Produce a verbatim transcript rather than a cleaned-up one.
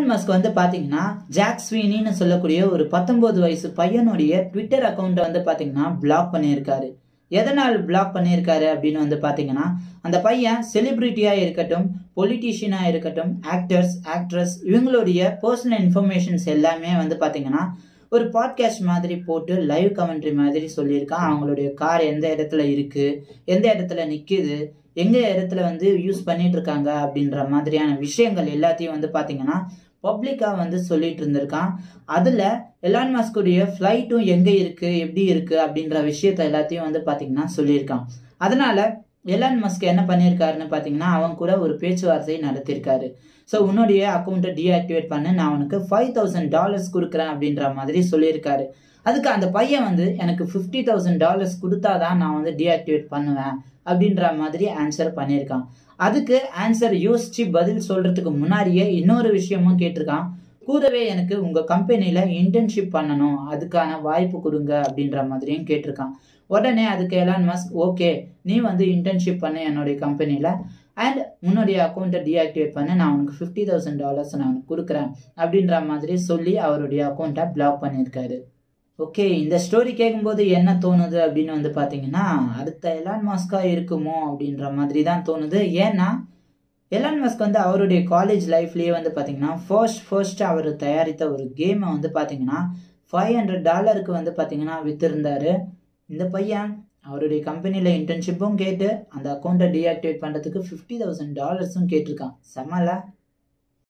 Elon Musk வந்து பாத்தீங்கன்னா jack ஸ்வீனின்னு சொல்லக்கூடிய ஒரு பத்தொன்பது வயசு பையனுடைய ட்விட்டர் அக்கௌண்ட்டை வந்து பாத்தீங்கன்னா பிளாக் பண்ணியிருக்காரு. எதனால் பிளாக் பண்ணியிருக்காரு அப்படின்னு வந்து பாத்தீங்கன்னா, அந்த பையன் செலிபிரிட்டியா இருக்கட்டும், பொலிட்டீஷியனா இருக்கட்டும், ஆக்டர்ஸ் ஆக்ட்ரஸ் இவங்களுடைய பர்சனல் இன்ஃபர்மேஷன்ஸ் எல்லாமே வந்து பாத்தீங்கன்னா ஒரு பாட்காஸ்ட் மாதிரி போட்டு லைவ் கமெண்ட்ரி மாதிரி சொல்லியிருக்கான். அவங்களுடைய கார் எந்த இடத்துல இருக்கு, எந்த இடத்துல நிக்குது, எங்க இடத்துல வந்து யூஸ் பண்ணிட்டு இருக்காங்க அப்படின்ற மாதிரியான விஷயங்கள் எல்லாத்தையும் வந்து பாத்தீங்கன்னா பப்ளிக்கா வந்து சொல்லிட்டு இருந்திருக்கான். அதுல எலான் மஸ்குடைய ஃபிளைட்டும் எங்க இருக்கு, எப்படி இருக்கு அப்படின்ற விஷயத்த எல்லாத்தையும் வந்து பாத்தீங்கன்னா சொல்லியிருக்கான். அதனால எலான் மஸ்க் என்ன பண்ணியிருக்காருன்னு பாத்தீங்கன்னா, அவன் கூட ஒரு பேச்சுவார்த்தை நடத்தியிருக்காரு. ஸோ உன்னுடைய அக்கௌண்ட்டை டீஆக்டிவேட் பண்ணு, நான் உனக்கு ஃபைவ் தௌசண்ட் டாலர்ஸ் கொடுக்குறேன் அப்படின்ற மாதிரி சொல்லியிருக்காரு. அதுக்கு அந்த பையன் வந்து எனக்கு ஃபிஃப்டி தௌசண்ட் டாலர்ஸ் கொடுத்தாதான் நான் வந்து டீஆக்டிவேட் பண்ணுவேன் அப்படின்ற மாதிரி ஆன்சர் பண்ணியிருக்கான். அதுக்கு ஆன்சர் யோசிச்சு பதில் சொல்றதுக்கு முன்னாடியே இன்னொரு விஷயமும் கேட்டிருக்கான். கூடவே எனக்கு உங்க கம்பெனில இன்டர்ன்ஷிப் பண்ணணும், அதுக்கான வாய்ப்பு கொடுங்க அப்படின்ற மாதிரியும் கேட்டிருக்கான். உடனே அதுக்கு எலான் மஸ்க், ஓகே நீ வந்து இன்டர்ன்ஷிப் பண்ணு என்னுடைய கம்பெனில, அண்ட் உன்னுடைய அக்கௌண்ட்டை டீஆக்டிவேட் பண்ண, நான் உனக்கு ஃபிஃப்டி தௌசண்ட் டாலர்ஸ் நான் உனக்கு கொடுக்குறேன் அப்படின்ற மாதிரி சொல்லி அவருடைய அக்கௌண்ட்டை பிளாக் பண்ணியிருக்காரு. ஓகே, இந்த ஸ்டோரி கேட்கும்போது என்ன தோணுது அப்படின்னு வந்து பார்த்தீங்கன்னா, அடுத்த எலான் மஸ்கா இருக்குமோ அப்படின்ற மாதிரி தான் தோணுது. ஏன்னா எலான் மஸ்க் வந்து அவருடைய காலேஜ் லைஃப்லேயே வந்து பார்த்தீங்கன்னா ஃபர்ஸ்ட் ஃபர்ஸ்ட் அவர் தயாரித்த ஒரு கேமை வந்து பார்த்தீங்கன்னா ஃபைவ் ஹண்ட்ரட் டாலருக்கு வந்து பார்த்தீங்கன்னா வித்திருந்தாரு. இந்த பையன் அவருடைய கம்பெனியில் இன்டர்ன்ஷிப்பும் கேட்டு அந்த அக்கௌண்ட்டை டீஆக்டிவேட் பண்ணுறதுக்கு ஃபிஃப்டி தௌசண்ட் டாலர்ஸும் கேட்டிருக்கான். செம்மல.